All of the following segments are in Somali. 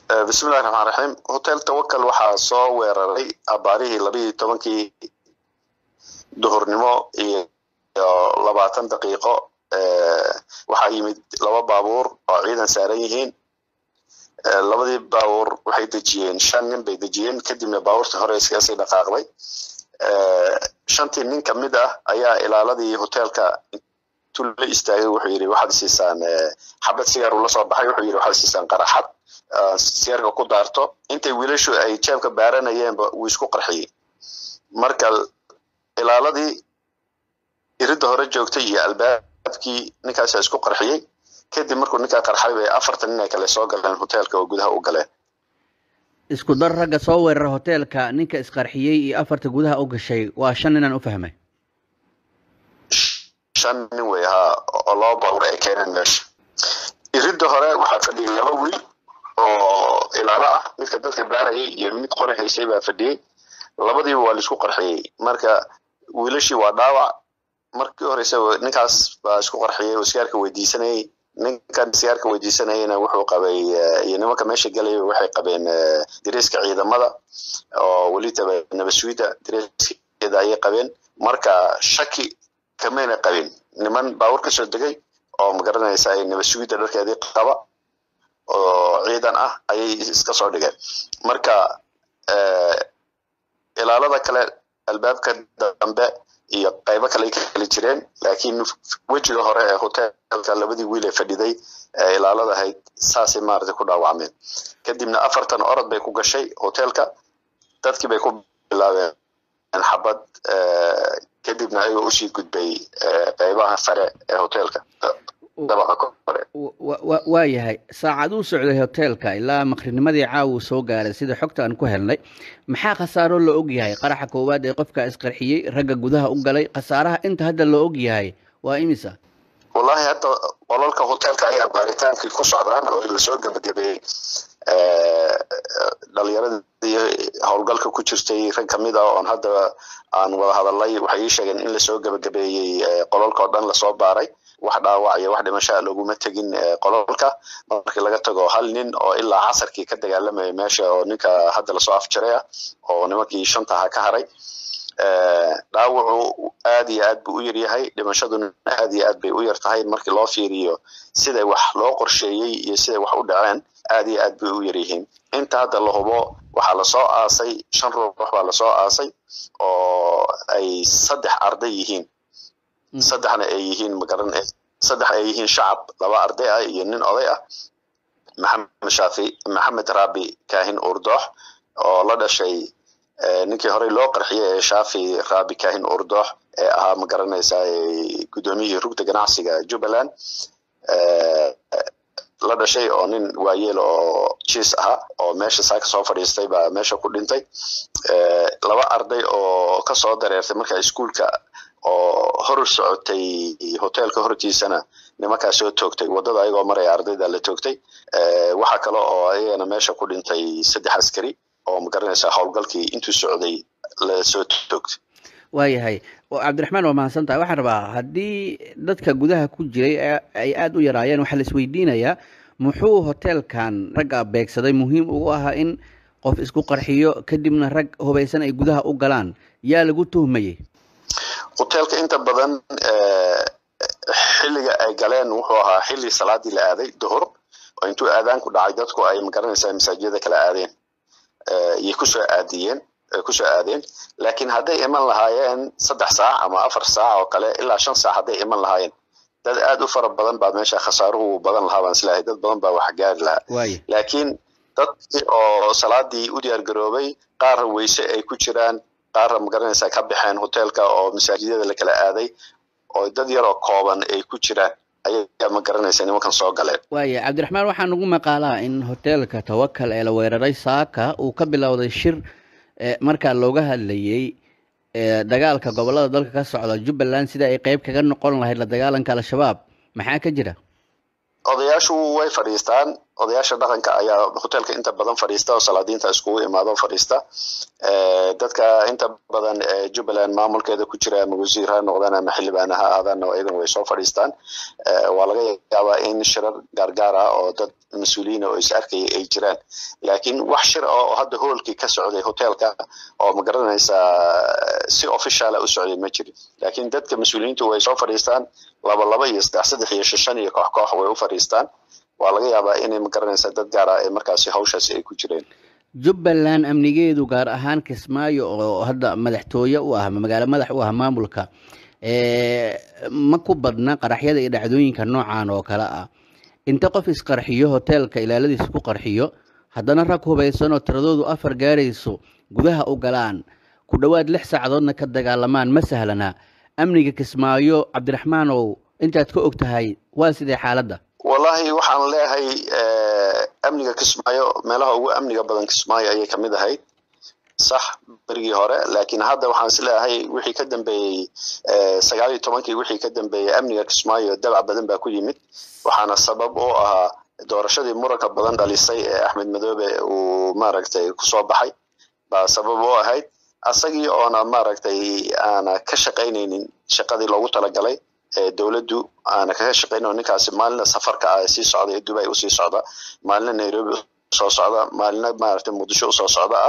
بسم الله الرحمن الرحيم. هوتيل توكل waxaa soo weeraray abaarihii 12 duhurnimo iyo 20 daqiiqo waxaa yimid laba baabuur oo ciidan saaran yihiin. labadii baabuur waxay dejiyeen 5 nin bay dejiyeen, kadibna baabuurta hore iskaga sii dhaqaaqday. shantii nin ka mid ah ayaa ilaaladii hoteelka la istaagay. wuxuu yiri waxaad siisaan xabad sigaar ula soo baxay. wuxuu yiri waxaad siisaan qaraxad sigaarka ku daarto. intay wiilashu ay jeebka baaranayeenba wuu isku qarxiyay. marka ilaaladii iridda hore joogtay iyo albaabkii ninkaas isku qarxiyay. kadib markuu ninka qarxay bay 4 nin kale soo galeen hoteelka oo gudaha u galeen. isku dar ragga soo weeraray hoteelka ninka isqarxiyay iyo 4 gudaha u gashay waa 5 nin aan u fahmay. 5 nin way oo loo baabuur ay keeneen meesha. iridda hore waxaa fadhiyay 2 wiil oo ilaalo ah, midka dadka baarayay iyo mid qori haysay baa fadhiyay. labadiiba waa la isku qarxiyay. marka wiilashii waa dhaawac. markii horeysa ninkaas baa isku qarxiyay oo sigaarka weydiisanayay. ninkan sigaarka weydiisanayna wuxuu qabay iyo nimanka meesha galay waxay qabeen diriiska ciidamada oo wali nabaswiida diriiskeeda ay qabeen. marka shaki kameena qabin niman baawur ka soo degay oo magaranaysa ay nabaswiida dharkeedii qaba oo ciidan ah ayay iska soo dhigeen. marka ilaalada kale albaabka dambe iyo qaybo kale ay kala jireen, laakiin wajiga hore ee hoteelka labadii wiil ee fadhiday ilaalada ahayd saasay maartay ku dhaawacmeen. kadibna 4 orod bay ku gashay hoteelka. dadkii bay ku bilaabeen xabad. kadibna ayuu u sii gudbay qaybaha sare ee hoteelka dabaqa kore. waa yahay saacaduu socday hoteelka ilaa maqrinimadii caawu soo gaaray sida xogta aan ku helnay. maxaa khasaaro la og yahay qaraxa koowaad ee qofka isqarxiyay ragga gudaha u galay? khasaaraha inta hadda la og yahay waa imisa? wallahi hadda qolalka hoteelka ayaa baaritaankii ku socdaan oo la soo gabagabeeyay. dhalinyaradii howlgalka ku jirtay rag kamid ah oo hadda aan wada hadalay waxay sheegeen in la soo gabagabeeyay qolalka oo dhan la soo baaray. wax dhaawac iyo wax dhimasho laguma tagin qolalka. markii laga tago hal nin oo ilaa casarkii ka dagaalamay meesha oo ninka hadda la soo afjaray oo nimankii 5 ka haray. dhaawacu aad iyo aad buu u yar yahay. dhimashaduna aad iyo aad bay u yar tahay markii loo fiiriyo sida wax loo qorsheeyay iyo sida wax u dhaceen. aad iyo aad bay u yar yihiin. inta hadda la hubo waxa la soo aasay 5 ruux baa la soo aasay oo ay 3 arday yihiin. 3na ay yihiin magaran 3 ay yihiin shacab, 2 arday ah iyo nin oday ah. maxamed Rabi Kaahin Urdoox oo la dhashay ninkii hore loo qarxiyay Shaafi Rabi Kaahin Urdoox ee ahaa magaranaysa gudoomiyihii rugta ganacsiga Jubbaland la dhashay oo nin waayeel oo jiis ah oo meesha saaka soo fadhiistay baa meesha ku dhintay. 2 arday oo ka soo dareertay marka iskuulka oo hor socotay hoteelka hortiisana nimanka soo toogtay wadada ayagoo maray ardayda la toogtay. waxa kale oo ayana meesha ku dhintay 3 askari oo magaranaysa howlgalkii intuu socday la soo toogtay. waayahay cabdiraxmaan waa mahadsantahay. waxaan rabaa haddii dadka gudaha ku jiray ay aad u yaraayeen waxaa la isweydiinayaa muxuu hoteelkan ragga beegsaday muhiim ugu ahaa in qof isku qarxiyo kadibna rag hubaysan ay gudaha u galaan? yaa lagu tuhmayay? hoteelka inta badan xilliga ay galeen wuxuu ahaa xilli salaadii la aaday duhur oo intuu aadaan ku dhacay dadku ay magaranaysaa masaajidada kala aadeen iyo ku soo aadeen. laakiin hadday iman lahaayeen 3 saac ama 4 saac oo kale ilaa 5 saac hadday iman lahaayeen dad aad u fara badan baa meesha khasaaruhu badan lahaa baan islaahay. dad badan baa wax gaari lahaa. laakiin dadkii oo salaadii u diyaar garoobay qaar weyse ay ku jiraan, qaar magaranaysaa ka baxeen hoteelka oo masaajidada la kala aaday oo dad yar oo kooban ay ku jiraan ayaa magaranaysaa nimankan soo galeen. waaya cabdiraxmaan waxaan ugu maqaalaa in hoteelka Tawakal ee la weeraray saaka uu ka bilowday shir markaa looga hadlayay dagaalka gobolada dalka ka socda Jubbaland sida ay qayb kaga noqon lahayd la dagaalanka al-shabaab. maxaa ka jira? odayaashu way fadhiistaan odayaasha dhaqanka ayaa hoteelka inta badan fadhiista oo salaadiinta iskugu imaado fadhiista dadka inta badan Jubbaland maamulkeeda ku jira ama wasiir ha noqdaan ama xildhibaan ha aadaan oo iyadan way soo fadhiistaan waa laga yaabaa in shirar gaargaar ah oo dad mas'uuliyiin oo is arkay ay jiraan laakiin wax shir oo hadda hoolkii ka socday hoteelka oo ma garanaysa si official ah u socday ma jirin laakiin dadka mas'uuliyiintu way soo fadhiistaan laba iyo saddex iyo shan iyo koox way u fadhiistaan waa laga yaabaa inay ma garanaysa dad gaar ah ee markaasi hawshaasi ay ku jireen Jubbaland amnigeedu gaar ahaan Kismaayo oo hadda madaxtooye u ah magaalo madax u ah maamulka ma ku badna qaraxyada iyo dhacdooyinka noocan oo kala ah inta qof isqarxiyo hoteelka ilaaladiisa ku qarxiyo haddana rag hubaysan oo tiradoodu 4 gaarayso gudaha u galaan ku dhawaad 6 saacadoodna ka dagaalamaan ma sahlana amniga Kismaayo Cabdiraxmaanow intaad ka ogtahay waa sidee xaaladda wallahi waxaan leeyahay amniga Kismaayo meelaha ugu amniga badan Kismaayo ayay kamid ahayd صح برجي هراء لكن هذا وحنس له هي وحي كدم بي سجالي طبعاً وحي كدم بي أمني كسماي الدلع بدن بكل يمت وحنا السبب أو دورشة مركب بدن داليسي أحمد مدوبة وماركتي كصوب حي بسبب أو هاي أصلي أنا ماركتي أنا كشقينين شقدي لو طلع علي دولة دو أنا كشقين ونكاس مالنا سفر كأسي سعودية دبي وسي سعودة مالنا نيروبي soo socda maalina maartay Muqdisho soo socda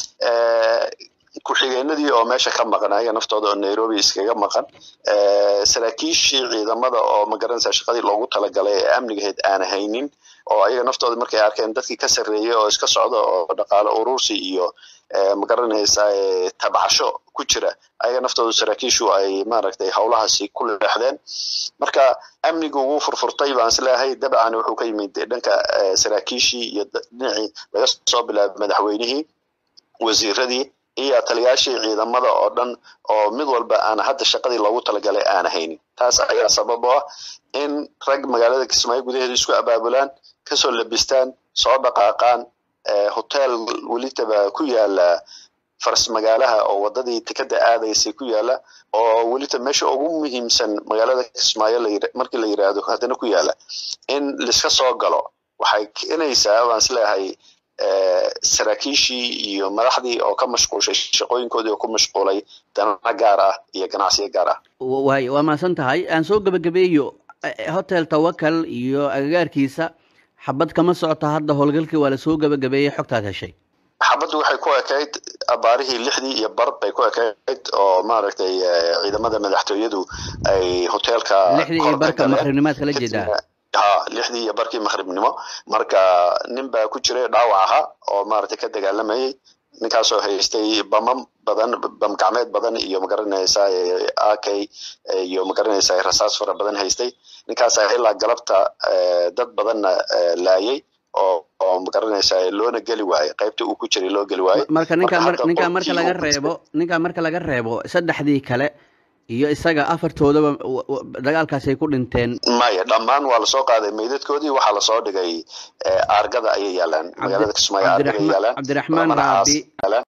ku xigeenadii oo meesha ka maqnaa naftooda oo Nairobi iskaga maqan saraakiishii ciidamada oo ma garanaysa shaqadii loogu talagalay ee amnigeed aan haynin oo ayaga naftooda markay arkeen dadkii ka sareeyay oo iska socda oo dhaqaale urursi iyo ma garanaysa tabasho ku jira ayaga naftooda saraakiishu ay maaragtay hawlahaasi ku leexdeen marka amnigu uu furfurtay baan islaahay dabcan wuxuu ka yimid dhanka saraakiishii iyo dhinacii laga soo bilaabay madaxweynihii wasiiradii iyo taliyaashii ciidamada oo dhan oo mid walba aan hadda shaqadii loogu talagalay aan haynin taas ayaa sabab ah in rag magaalada Kismaayo gudaheeda isku abaabulaan ka soo labistaan soo dhaqaaqaan hotel walitaba ku yaala faras magaalaha oo wadadii tikada aadaysay ku yaala oo waliba meesha ugu muhiimsan magaalada Kismaayo markii la yiraahdo hadana ku yaala in la iska soo galo waxay keenaysaa waan islaahay saraakiishii iyo madaxdii oo ka mashquulshay shaqooyinkoodii oo ku mashquulay dana gaar ah iyo ganacsiyo gaar ah waa maasan tahay aan soo gabagabeeyo hotel Tawakal iyo agagaarkiisa xabad kama socota hadda howlgalkii waa la soo gabagabeeyay xogtaad heshay xabadu waxay ku ekayd abaarihii 6 iyo bar bay ku ekayd oo maaragtay ciidamada madaxtooyadu ay hoteelka 6 iyo barka maqribnimaad kala jeedaa 6 iyo barkii maqribnimo marka nin baa ku jiray dhaawac aha oo maaragtay ka dagaalamayay ninkaas oo haystay bam gacmeed badan iyo ma garanaysa AK iyo ma garanaysa rasaas fara badan haystay ninkaas ilaa galabta dad badan laayay oo ma garanaysa loona gali waayay qaybta uu ku jiray loo gali waayay ninka marka laga reebo saddexdii kale iyo isaga afartoodaba dagaalkaas ay ku dhinteen maya dhamaan waa la soo qaaday meedadkoodii waxa la soo dhigay argada ay yaalaan magaalada Kismaayo argada yaalaan Cabdiraxmaan Raabi